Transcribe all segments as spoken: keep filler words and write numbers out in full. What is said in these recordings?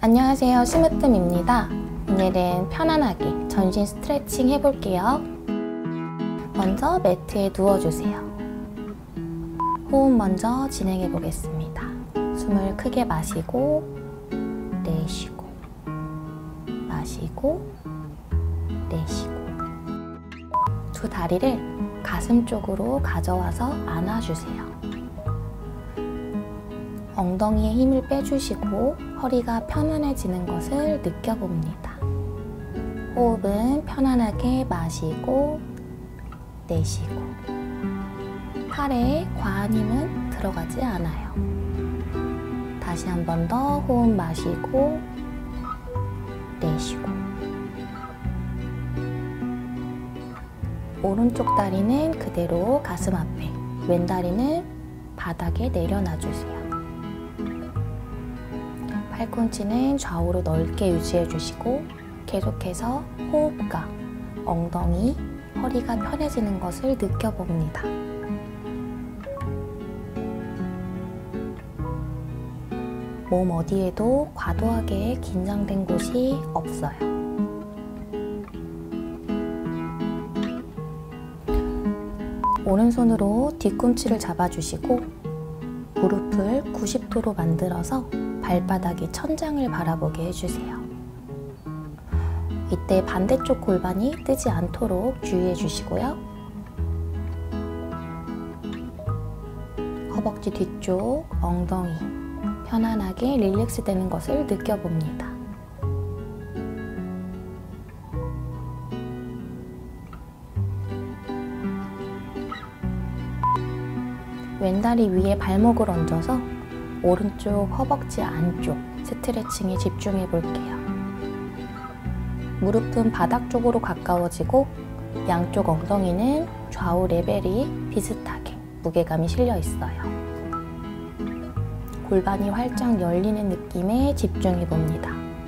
안녕하세요, 심으뜸입니다. 오늘은 편안하게 전신 스트레칭 해볼게요. 먼저 매트에 누워주세요. 호흡 먼저 진행해 보겠습니다. 숨을 크게 마시고 내쉬고 마시고 내쉬고. 두 다리를 가슴 쪽으로 가져와서 안아주세요. 엉덩이에 힘을 빼주시고 허리가 편안해지는 것을 느껴봅니다. 호흡은 편안하게 마시고 내쉬고. 팔에 과한 힘은 들어가지 않아요. 다시 한 번 더 호흡 마시고 내쉬고. 오른쪽 다리는 그대로 가슴 앞에, 왼 다리는 바닥에 내려놔주세요. 팔꿈치는 좌우로 넓게 유지해 주시고 계속해서 호흡과 엉덩이, 허리가 편해지는 것을 느껴봅니다. 몸 어디에도 과도하게 긴장된 곳이 없어요. 오른손으로 뒤꿈치를 잡아주시고 무릎을 구십 도로 만들어서 발바닥이 천장을 바라보게 해주세요. 이때 반대쪽 골반이 뜨지 않도록 주의해 주시고요. 허벅지 뒤쪽, 엉덩이 편안하게 릴렉스 되는 것을 느껴봅니다. 왼다리 위에 발목을 얹어서 오른쪽 허벅지 안쪽 스트레칭에 집중해 볼게요. 무릎은 바닥 쪽으로 가까워지고 양쪽 엉덩이는 좌우 레벨이 비슷하게 무게감이 실려 있어요. 골반이 활짝 열리는 느낌에 집중해 봅니다.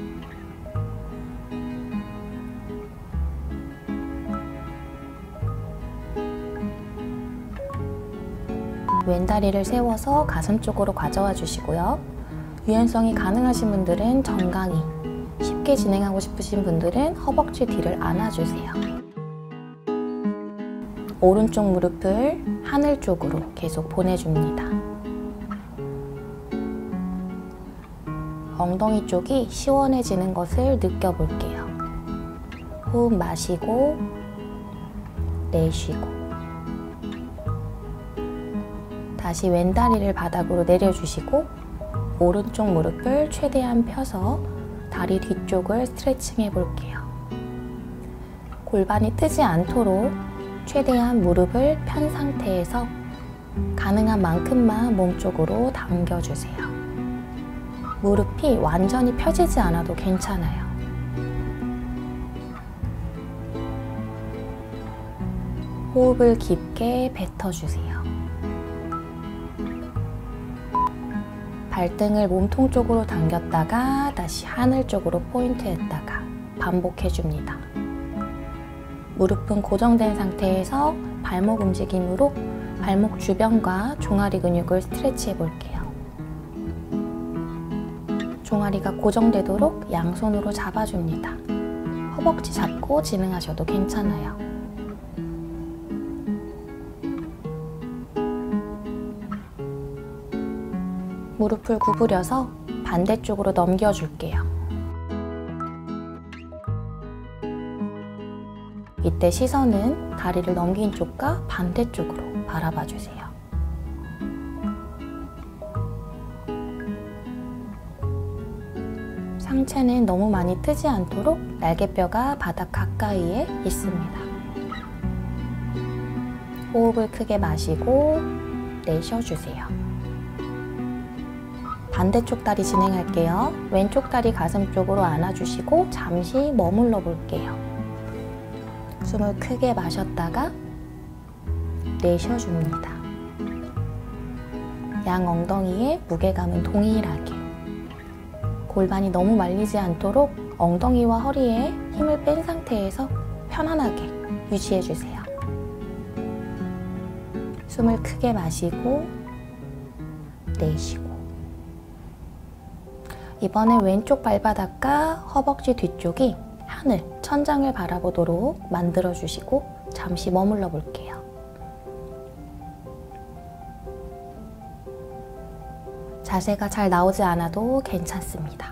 왼다리를 세워서 가슴 쪽으로 가져와 주시고요. 유연성이 가능하신 분들은 정강이, 쉽게 진행하고 싶으신 분들은 허벅지 뒤를 안아주세요. 오른쪽 무릎을 하늘 쪽으로 계속 보내줍니다. 엉덩이 쪽이 시원해지는 것을 느껴볼게요. 호흡 마시고 내쉬고. 다시 왼다리를 바닥으로 내려주시고 오른쪽 무릎을 최대한 펴서 다리 뒤쪽을 스트레칭 해볼게요. 골반이 뜨지 않도록 최대한 무릎을 편 상태에서 가능한 만큼만 몸쪽으로 당겨주세요. 무릎이 완전히 펴지지 않아도 괜찮아요. 호흡을 깊게 뱉어주세요. 발등을 몸통 쪽으로 당겼다가 다시 하늘 쪽으로 포인트했다가 반복해줍니다. 무릎은 고정된 상태에서 발목 움직임으로 발목 주변과 종아리 근육을 스트레치 해볼게요. 종아리가 고정되도록 양손으로 잡아줍니다. 허벅지 잡고 진행하셔도 괜찮아요. 무릎을 구부려서 반대쪽으로 넘겨줄게요. 이때 시선은 다리를 넘긴 쪽과 반대쪽으로 바라봐 주세요. 상체는 너무 많이 뜨지 않도록 날개뼈가 바닥 가까이에 있습니다. 호흡을 크게 마시고 내쉬어주세요. 반대쪽 다리 진행할게요. 왼쪽 다리 가슴 쪽으로 안아주시고 잠시 머물러 볼게요. 숨을 크게 마셨다가 내쉬어줍니다. 양 엉덩이의 무게감은 동일하게. 골반이 너무 말리지 않도록 엉덩이와 허리에 힘을 뺀 상태에서 편안하게 유지해주세요. 숨을 크게 마시고 내쉬고. 이번엔 왼쪽 발바닥과 허벅지 뒤쪽이 하늘, 천장을 바라보도록 만들어주시고 잠시 머물러 볼게요. 자세가 잘 나오지 않아도 괜찮습니다.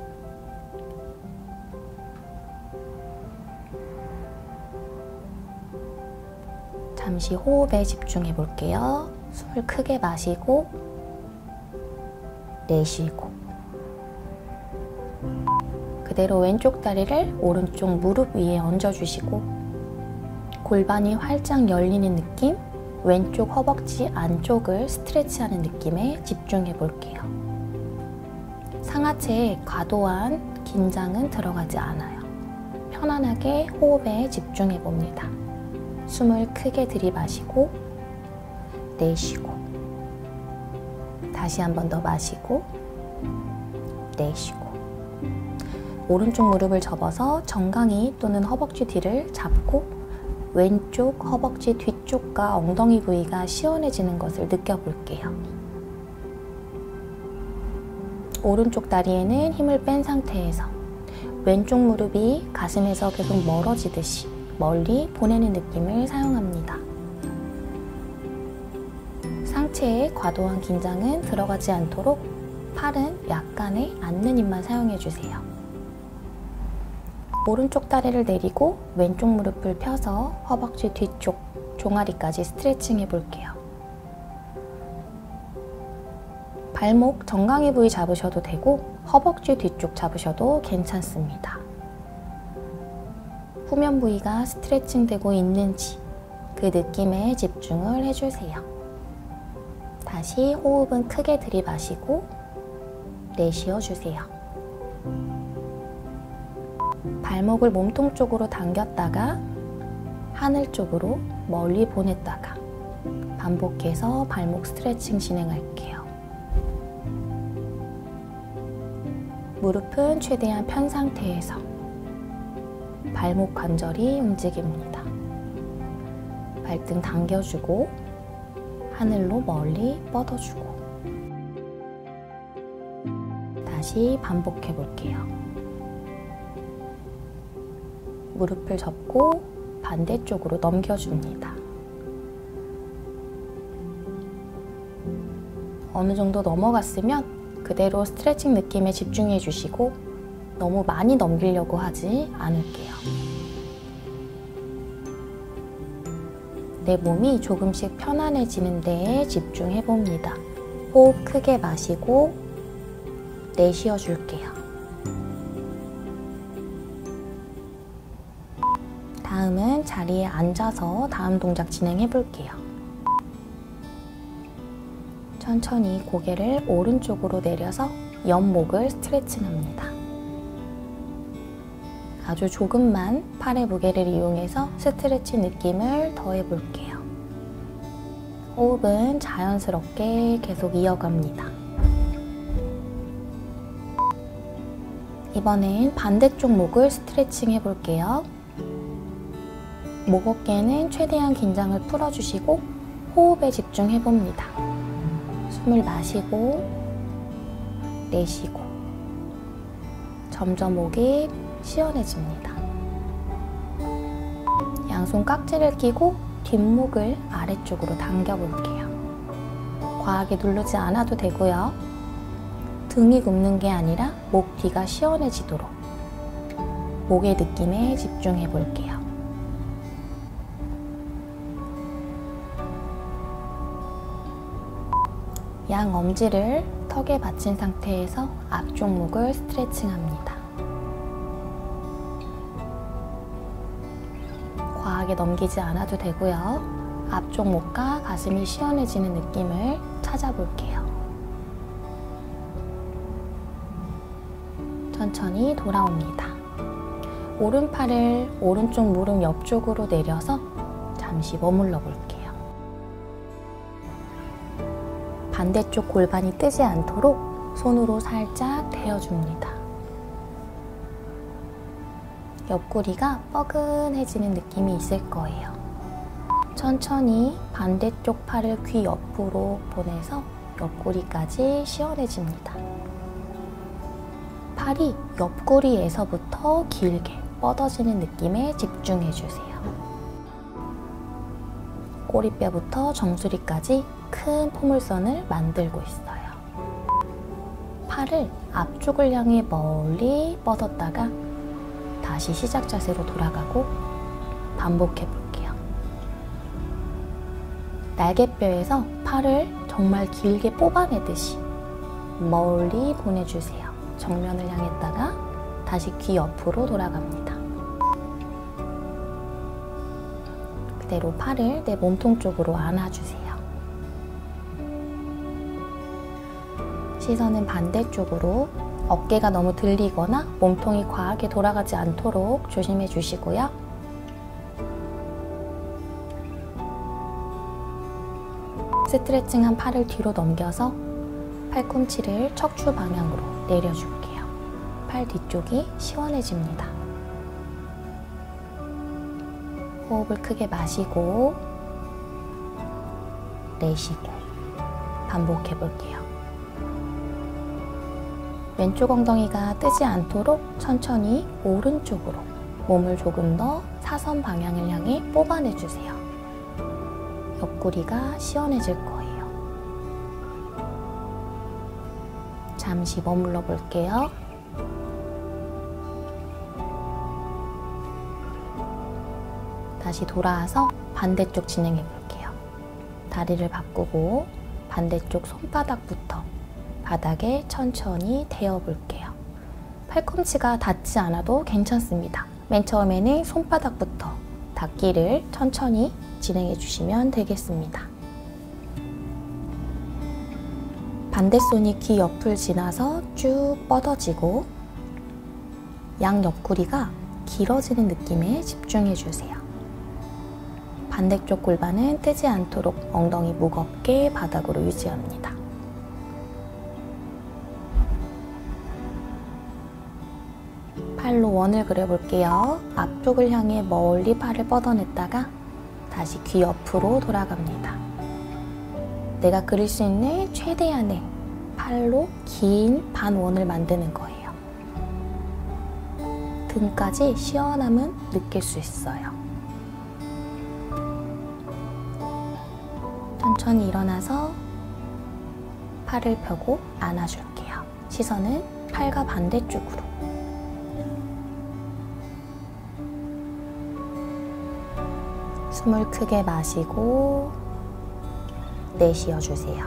잠시 호흡에 집중해 볼게요. 숨을 크게 마시고 내쉬고, 그대로 왼쪽 다리를 오른쪽 무릎 위에 얹어주시고 골반이 활짝 열리는 느낌, 왼쪽 허벅지 안쪽을 스트레치하는 느낌에 집중해 볼게요. 상하체에 과도한 긴장은 들어가지 않아요. 편안하게 호흡에 집중해 봅니다. 숨을 크게 들이마시고 내쉬고, 다시 한 번 더 마시고 내쉬고, 오른쪽 무릎을 접어서 정강이 또는 허벅지 뒤를 잡고 왼쪽 허벅지 뒤쪽과 엉덩이 부위가 시원해지는 것을 느껴볼게요. 오른쪽 다리에는 힘을 뺀 상태에서 왼쪽 무릎이 가슴에서 계속 멀어지듯이 멀리 보내는 느낌을 사용합니다. 상체에 과도한 긴장은 들어가지 않도록 팔은 약간의 앉는 힘만 사용해주세요. 오른쪽 다리를 내리고 왼쪽 무릎을 펴서 허벅지 뒤쪽 종아리까지 스트레칭 해볼게요. 발목 정강이 부위 잡으셔도 되고 허벅지 뒤쪽 잡으셔도 괜찮습니다. 후면 부위가 스트레칭 되고 있는지 그 느낌에 집중을 해주세요. 다시 호흡은 크게 들이마시고 내쉬어주세요. 발목을 몸통 쪽으로 당겼다가 하늘 쪽으로 멀리 보냈다가 반복해서 발목 스트레칭 진행할게요. 무릎은 최대한 편 상태에서 발목 관절이 움직입니다. 발등 당겨주고 하늘로 멀리 뻗어주고, 다시 반복해 볼게요. 무릎을 접고 반대쪽으로 넘겨줍니다. 어느 정도 넘어갔으면 그대로 스트레칭 느낌에 집중해 주시고 너무 많이 넘기려고 하지 않을게요. 내 몸이 조금씩 편안해지는 데에 집중해 봅니다. 호흡 크게 마시고 내쉬어 줄게요. 다음은 자리에 앉아서 다음 동작 진행해 볼게요. 천천히 고개를 오른쪽으로 내려서 옆목을 스트레칭합니다. 아주 조금만 팔의 무게를 이용해서 스트레치 느낌을 더해 볼게요. 호흡은 자연스럽게 계속 이어갑니다. 이번엔 반대쪽 목을 스트레칭 해볼게요. 목 어깨는 최대한 긴장을 풀어주시고 호흡에 집중해봅니다. 숨을 마시고 내쉬고 점점 목이 시원해집니다. 양손 깍지를 끼고 뒷목을 아래쪽으로 당겨볼게요. 과하게 누르지 않아도 되고요. 등이 굽는 게 아니라 목 뒤가 시원해지도록 목의 느낌에 집중해 볼게요. 양 엄지를 턱에 받친 상태에서 앞쪽 목을 스트레칭합니다. 과하게 넘기지 않아도 되고요. 앞쪽 목과 가슴이 시원해지는 느낌을 찾아볼게요. 천천히 돌아옵니다. 오른팔을 오른쪽 무릎 옆쪽으로 내려서 잠시 머물러 볼게요. 반대쪽 골반이 뜨지 않도록 손으로 살짝 대어줍니다. 옆구리가 뻐근해지는 느낌이 있을 거예요. 천천히 반대쪽 팔을 귀 옆으로 보내서 옆구리까지 시원해집니다. 팔이 옆구리에서부터 길게 뻗어지는 느낌에 집중해주세요. 꼬리뼈부터 정수리까지 큰 포물선을 만들고 있어요. 팔을 앞쪽을 향해 멀리 뻗었다가 다시 시작 자세로 돌아가고 반복해 볼게요. 날개뼈에서 팔을 정말 길게 뽑아내듯이 멀리 보내주세요. 정면을 향했다가 다시 귀 옆으로 돌아갑니다. 그대로 팔을 내 몸통 쪽으로 안아주세요. 시선은 반대쪽으로. 어깨가 너무 들리거나 몸통이 과하게 돌아가지 않도록 조심해 주시고요. 스트레칭한 팔을 뒤로 넘겨서 팔꿈치를 척추 방향으로 내려줄게요. 팔 뒤쪽이 시원해집니다. 호흡을 크게 마시고 내쉬고 반복해 볼게요. 왼쪽 엉덩이가 뜨지 않도록 천천히 오른쪽으로 몸을 조금 더 사선 방향을 향해 뽑아내주세요. 옆구리가 시원해질 거예요. 잠시 머물러 볼게요. 다시 돌아와서 반대쪽 진행해 볼게요. 다리를 바꾸고 반대쪽 손바닥부터 바닥에 천천히 대어 볼게요. 팔꿈치가 닿지 않아도 괜찮습니다. 맨 처음에는 손바닥부터 닿기를 천천히 진행해 주시면 되겠습니다. 반대손이 귀 옆을 지나서 쭉 뻗어지고 양 옆구리가 길어지는 느낌에 집중해 주세요. 반대쪽 골반은 뜨지 않도록 엉덩이 무겁게 바닥으로 유지합니다. 팔로 원을 그려볼게요. 앞쪽을 향해 멀리 팔을 뻗어냈다가 다시 귀 옆으로 돌아갑니다. 내가 그릴 수 있는 최대한의 팔로 긴 반원을 만드는 거예요. 등까지 시원함은 느낄 수 있어요. 천천히 일어나서 팔을 펴고 안아줄게요. 시선은 팔과 반대쪽으로. 숨을 크게 마시고 내쉬어주세요.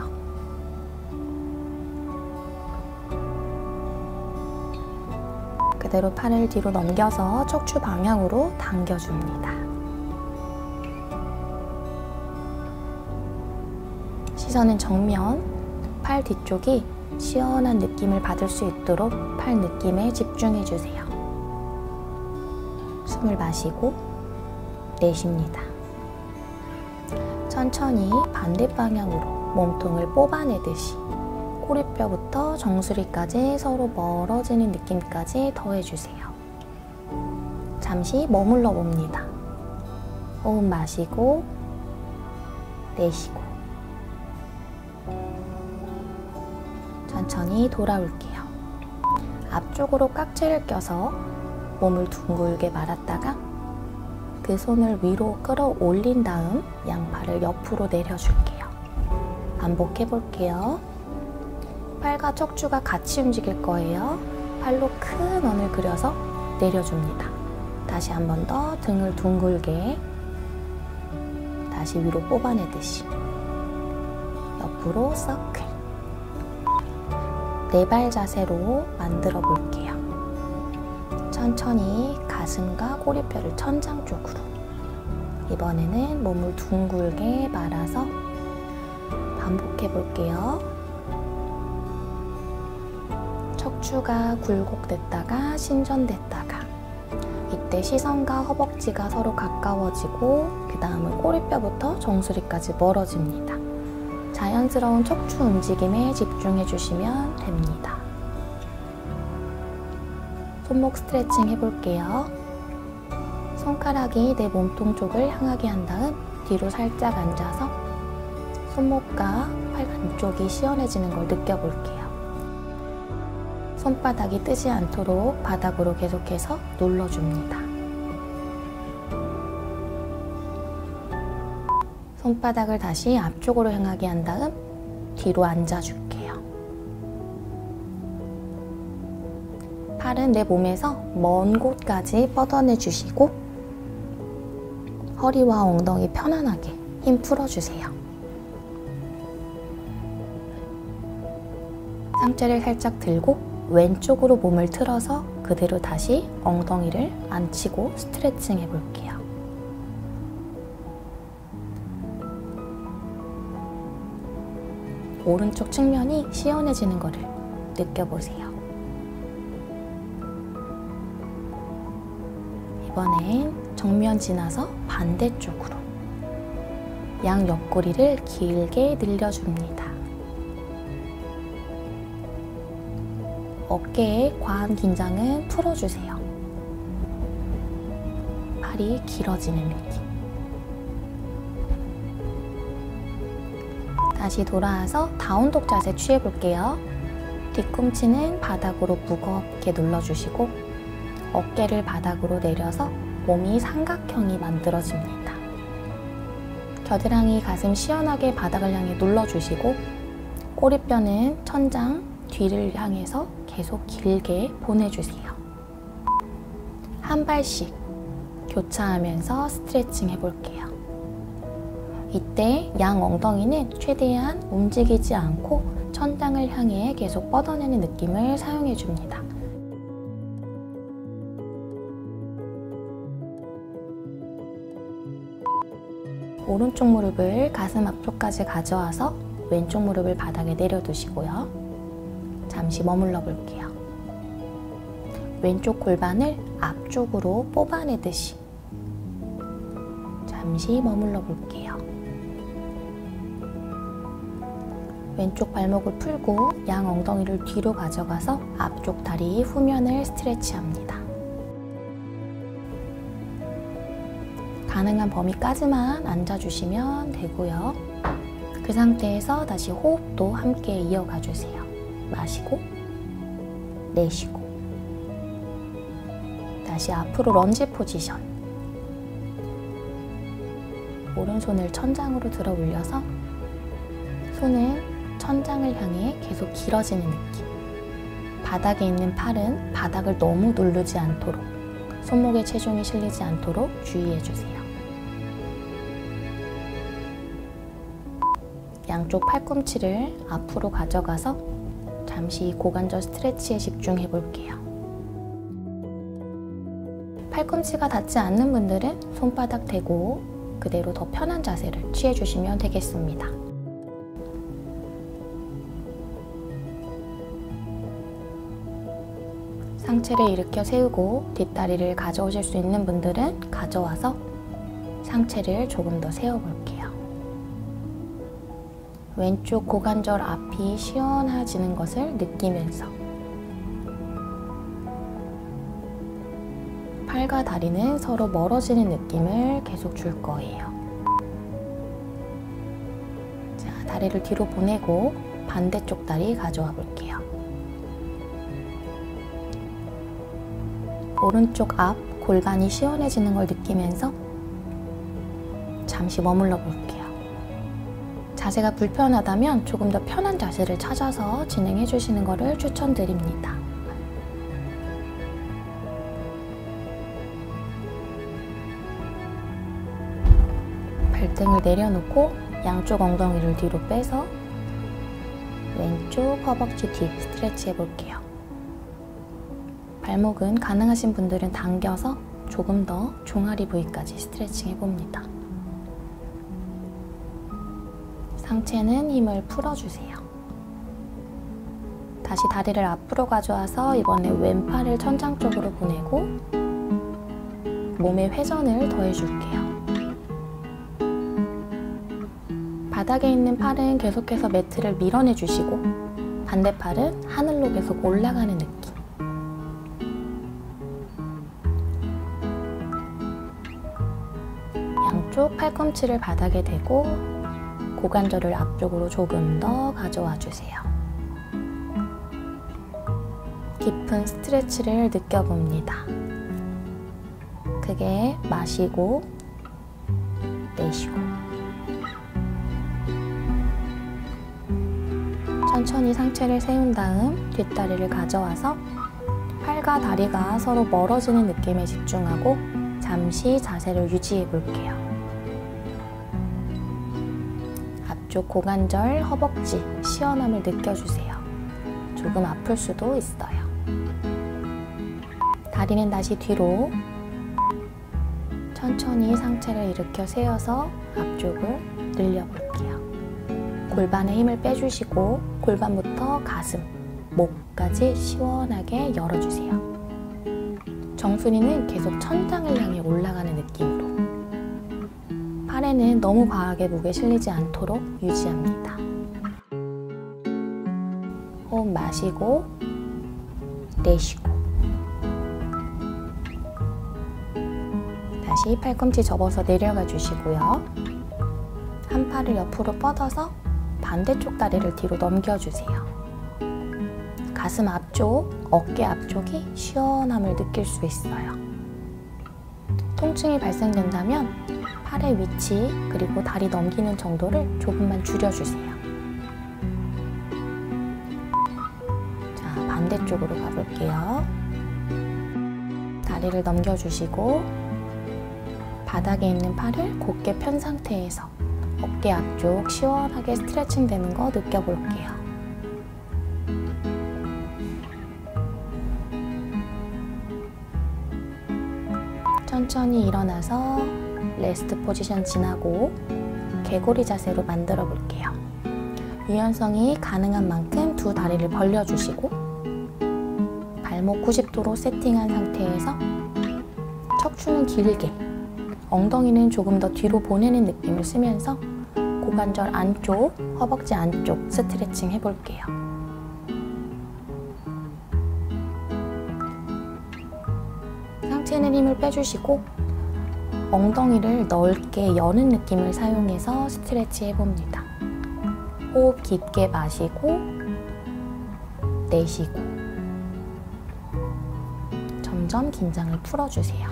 그대로 팔을 뒤로 넘겨서 척추 방향으로 당겨줍니다. 시선은 정면, 팔 뒤쪽이 시원한 느낌을 받을 수 있도록 팔 느낌에 집중해주세요. 숨을 마시고 내쉽니다. 천천히 반대 방향으로 몸통을 뽑아내듯이 꼬리뼈부터 정수리까지 서로 멀어지는 느낌까지 더해주세요. 잠시 머물러 봅니다. 호흡 마시고 내쉬고 천천히 돌아올게요. 앞쪽으로 깍지를 껴서 몸을 둥글게 말았다가 그 손을 위로 끌어올린 다음 양팔을 옆으로 내려줄게요. 반복해 볼게요. 팔과 척추가 같이 움직일 거예요. 팔로 큰 원을 그려서 내려줍니다. 다시 한 번 더 등을 둥글게 다시 위로 뽑아내듯이 옆으로 서클. 네발 자세로 만들어 볼게요. 천천히 가슴과 꼬리뼈를 천장 쪽으로. 이번에는 몸을 둥글게 말아서 반복해 볼게요. 척추가 굴곡됐다가 신전됐다가 이때 시선과 허벅지가 서로 가까워지고 그 다음은 꼬리뼈부터 정수리까지 멀어집니다. 자연스러운 척추 움직임에 집중해 주시면 됩니다. 손목 스트레칭 해볼게요. 손가락이 내 몸통 쪽을 향하게 한 다음 뒤로 살짝 앉아서 손목과 팔 안쪽이 시원해지는 걸 느껴볼게요. 손바닥이 뜨지 않도록 바닥으로 계속해서 눌러줍니다. 손바닥을 다시 앞쪽으로 향하게 한 다음 뒤로 앉아줄게요. 팔은 내 몸에서 먼 곳까지 뻗어내주시고 허리와 엉덩이 편안하게 힘 풀어주세요. 상체를 살짝 들고 왼쪽으로 몸을 틀어서 그대로 다시 엉덩이를 앉히고 스트레칭 해볼게요. 오른쪽 측면이 시원해지는 것을 느껴보세요. 이번엔 정면 지나서 반대쪽으로 양 옆구리를 길게 늘려줍니다. 어깨의 과한 긴장은 풀어주세요. 팔이 길어지는 느낌. 다시 돌아와서 다운독 자세 취해볼게요. 뒤꿈치는 바닥으로 무겁게 눌러주시고 어깨를 바닥으로 내려서 몸이 삼각형이 만들어집니다. 겨드랑이 가슴 시원하게 바닥을 향해 눌러주시고 꼬리뼈는 천장 뒤를 향해서 계속 길게 보내주세요. 한 발씩 교차하면서 스트레칭 해볼게요. 이때 양 엉덩이는 최대한 움직이지 않고 천장을 향해 계속 뻗어내는 느낌을 사용해줍니다. 오른쪽 무릎을 가슴 앞쪽까지 가져와서 왼쪽 무릎을 바닥에 내려두시고요. 잠시 머물러 볼게요. 왼쪽 골반을 앞쪽으로 뽑아내듯이 잠시 머물러 볼게요. 왼쪽 발목을 풀고 양 엉덩이를 뒤로 가져가서 앞쪽 다리 후면을 스트레치합니다. 가능한 범위까지만 앉아주시면 되고요. 그 상태에서 다시 호흡도 함께 이어가 주세요. 마시고 내쉬고 다시 앞으로 런지 포지션. 오른손을 천장으로 들어 올려서 손은 천장을 향해 계속 길어지는 느낌. 바닥에 있는 팔은 바닥을 너무 누르지 않도록, 손목에 체중이 실리지 않도록 주의해주세요. 양쪽 팔꿈치를 앞으로 가져가서 잠시 고관절 스트레치에 집중해 볼게요. 팔꿈치가 닿지 않는 분들은 손바닥 대고 그대로 더 편한 자세를 취해주시면 되겠습니다. 상체를 일으켜 세우고 뒷다리를 가져오실 수 있는 분들은 가져와서 상체를 조금 더 세워볼게요. 왼쪽 고관절 앞이 시원해지는 것을 느끼면서 팔과 다리는 서로 멀어지는 느낌을 계속 줄 거예요. 자, 다리를 뒤로 보내고 반대쪽 다리 가져와 볼게요. 오른쪽 앞 골반이 시원해지는 걸 느끼면서 잠시 머물러 볼게요. 자세가 불편하다면 조금 더 편한 자세를 찾아서 진행해 주시는 것을 추천드립니다. 발등을 내려놓고 양쪽 엉덩이를 뒤로 빼서 왼쪽 허벅지 뒤 스트레치 해볼게요. 발목은 가능하신 분들은 당겨서 조금 더 종아리 부위까지 스트레칭 해봅니다. 상체는 힘을 풀어주세요. 다시 다리를 앞으로 가져와서 이번에 왼팔을 천장 쪽으로 보내고 몸의 회전을 더해줄게요. 바닥에 있는 팔은 계속해서 매트를 밀어내주시고 반대팔은 하늘로 계속 올라가는 느낌. 양쪽 팔꿈치를 바닥에 대고 고관절을 앞쪽으로 조금 더 가져와 주세요. 깊은 스트레치를 느껴봅니다. 크게 마시고 내쉬고 천천히 상체를 세운 다음 뒷다리를 가져와서 팔과 다리가 서로 멀어지는 느낌에 집중하고 잠시 자세를 유지해 볼게요. 앞쪽 고관절, 허벅지, 시원함을 느껴주세요. 조금 아플 수도 있어요. 다리는 다시 뒤로 천천히 상체를 일으켜 세워서 앞쪽을 늘려볼게요. 골반에 힘을 빼주시고 골반부터 가슴, 목까지 시원하게 열어주세요. 정수리는 계속 천장을 향해 올라가는 느낌으로. 팔에는 너무 과하게 무게 실리지 않도록 유지합니다. 호흡 마시고 내쉬고 다시 팔꿈치 접어서 내려가 주시고요. 한 팔을 옆으로 뻗어서 반대쪽 다리를 뒤로 넘겨주세요. 가슴 앞쪽, 어깨 앞쪽이 시원함을 느낄 수 있어요. 통증이 발생된다면 팔의 위치 그리고 다리 넘기는 정도를 조금만 줄여주세요. 자, 반대쪽으로 가볼게요. 다리를 넘겨주시고 바닥에 있는 팔을 곧게 편 상태에서 어깨 앞쪽 시원하게 스트레칭 되는 거 느껴볼게요. 천천히 일어나서 레스트 포지션 지나고 개구리 자세로 만들어 볼게요. 유연성이 가능한 만큼 두 다리를 벌려주시고 발목 구십 도로 세팅한 상태에서 척추는 길게, 엉덩이는 조금 더 뒤로 보내는 느낌을 쓰면서 고관절 안쪽, 허벅지 안쪽 스트레칭 해볼게요. 상체는 힘을 빼주시고 엉덩이를 넓게 여는 느낌을 사용해서 스트레치 해봅니다. 호흡 깊게 마시고 내쉬고 점점 긴장을 풀어주세요.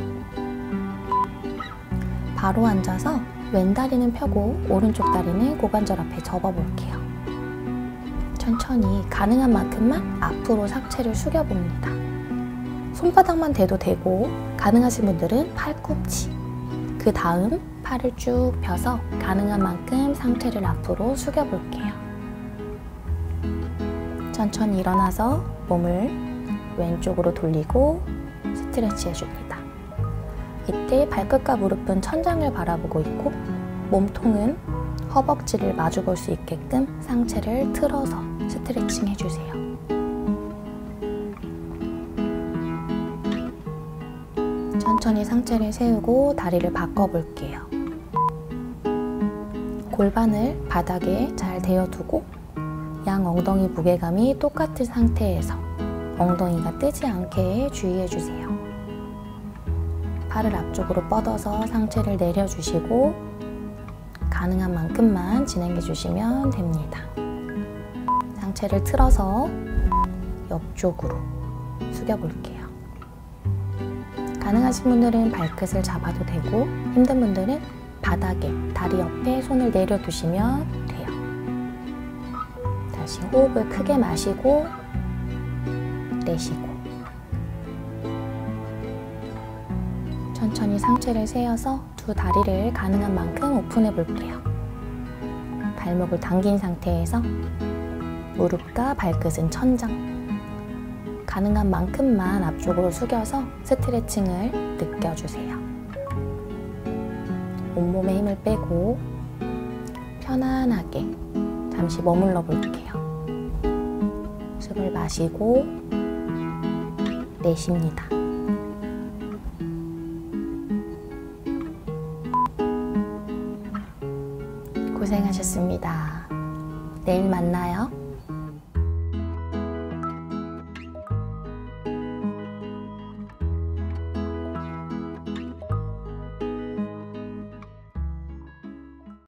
바로 앉아서 왼다리는 펴고 오른쪽 다리는 고관절 앞에 접어볼게요. 천천히 가능한 만큼만 앞으로 상체를 숙여봅니다. 손바닥만 대도 되고 가능하신 분들은 팔꿈치, 그 다음 팔을 쭉 펴서 가능한 만큼 상체를 앞으로 숙여볼게요. 천천히 일어나서 몸을 왼쪽으로 돌리고 스트레치 해줍니다. 이때 발끝과 무릎은 천장을 바라보고 있고 몸통은 허벅지를 마주볼 수 있게끔 상체를 틀어서 스트레칭 해주세요. 천천히 상체를 세우고 다리를 바꿔볼게요. 골반을 바닥에 잘 대어두고 양 엉덩이 무게감이 똑같은 상태에서 엉덩이가 뜨지 않게 주의해주세요. 팔을 앞쪽으로 뻗어서 상체를 내려주시고 가능한 만큼만 진행해주시면 됩니다. 상체를 틀어서 옆쪽으로 숙여볼게요. 가능하신 분들은 발끝을 잡아도 되고 힘든 분들은 바닥에 다리 옆에 손을 내려두시면 돼요. 다시 호흡을 크게 마시고 내쉬고 천천히 상체를 세워서 두 다리를 가능한 만큼 오픈해 볼게요. 발목을 당긴 상태에서 무릎과 발끝은 천장, 가능한 만큼만 앞쪽으로 숙여서 스트레칭을 느껴주세요. 온몸에 힘을 빼고 편안하게 잠시 머물러 볼게요. 숨을 마시고 내쉽니다. 고생하셨습니다. 내일 만나요.